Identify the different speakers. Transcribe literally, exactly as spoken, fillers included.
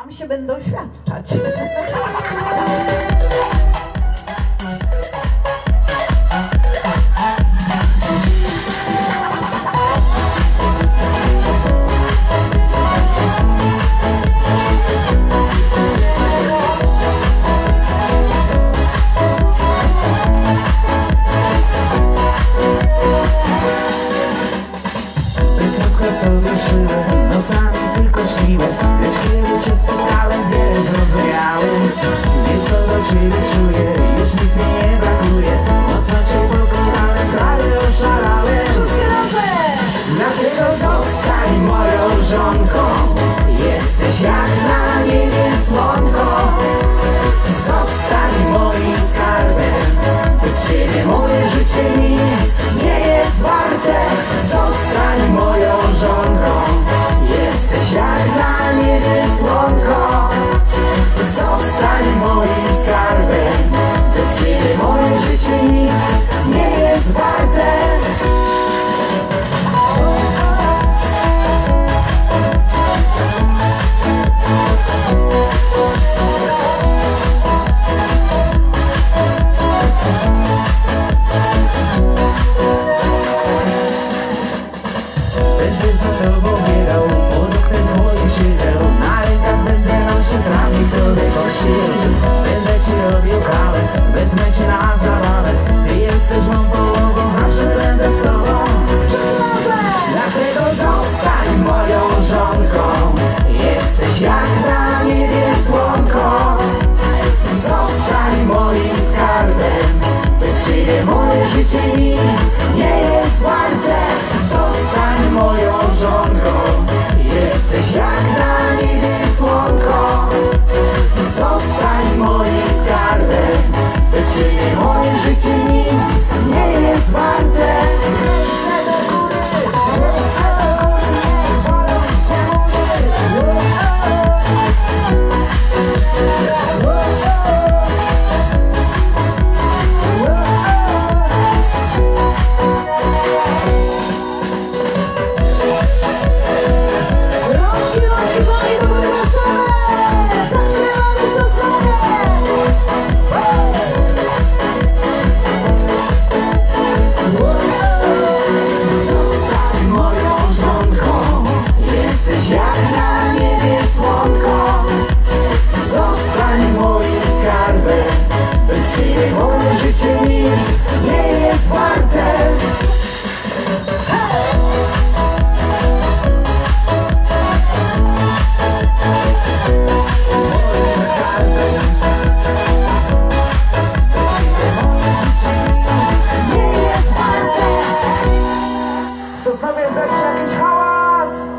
Speaker 1: wam się będę oświadczać.
Speaker 2: Sobie szyłem, nocami tylko śniłem, lecz kiedy cię spotkałem, nie zrozumiałem. Wiem, co do ciebie czuję, już nic mi nie brakuje. Mocno cię pokochałem, prawie oszalałem. Wszystkie razem! Dlatego zostań moją żonką, jesteś jak na niebie słonko. Zostań moim skarbem, bez ciebie moje życie nic nie jest warte. Zostań moją żonką, jesteś jak na niebie słonko. Zostań moim skarbem, bez ciebie moje życie nic nie jest warte. Będę za tobą biegał, pod oknem twoim siedział, na rękach będę nosił trawnik do dekości. Będę ci robił kawę, wezmę cię na zabawę. Ty jesteś mą połową, zawsze będę z tobą. Wszyscy razem! Dlatego zostań moją żonką, jesteś jak na niebie słonko. Zostań moim skarbem, bez ciebie moje życie nic nie jest warte. Zostań moją żonką, jesteś jak na niebie słonko. Zostań moim skarbem, bez ciebie moje życie nic nie jest warte. Ręce do góry, ręce do góry, niech walą się mury. Rączki, rączki, panie, do góry proszone. Tak się robi sosnowie. Zostań moją żonką, jesteś jak na niebie słonko. Zostań moim skarbem, bez ciebie moje życie nic nie jest warte. Moim skarbem, bez ciebie moje życie nic nie jest warte. Zostawię znać jakiś hałas.